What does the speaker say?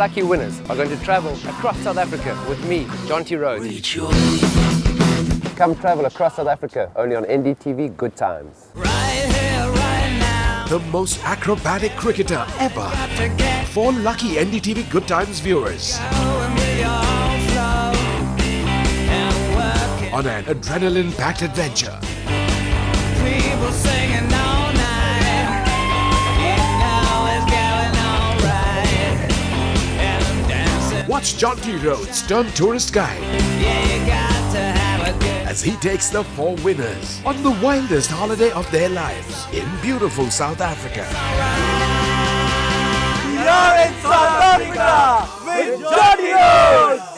lucky winners are going to travel across South Africa with me, Jonty Rhodes. Come travel across South Africa only on NDTV Good Times. Right here, right now. The most acrobatic cricketer ever. 4 lucky NDTV Good Times viewers. On an adrenaline-packed adventure. People singing all night. You know it's going all right. And I'm dancing. Watch Jonty Rhodes turn tourist guide. Yeah, you got to have a good. As he takes the 4 winners on the wildest holiday of their lives in beautiful South Africa. We are in South Africa with Jonty Rhodes!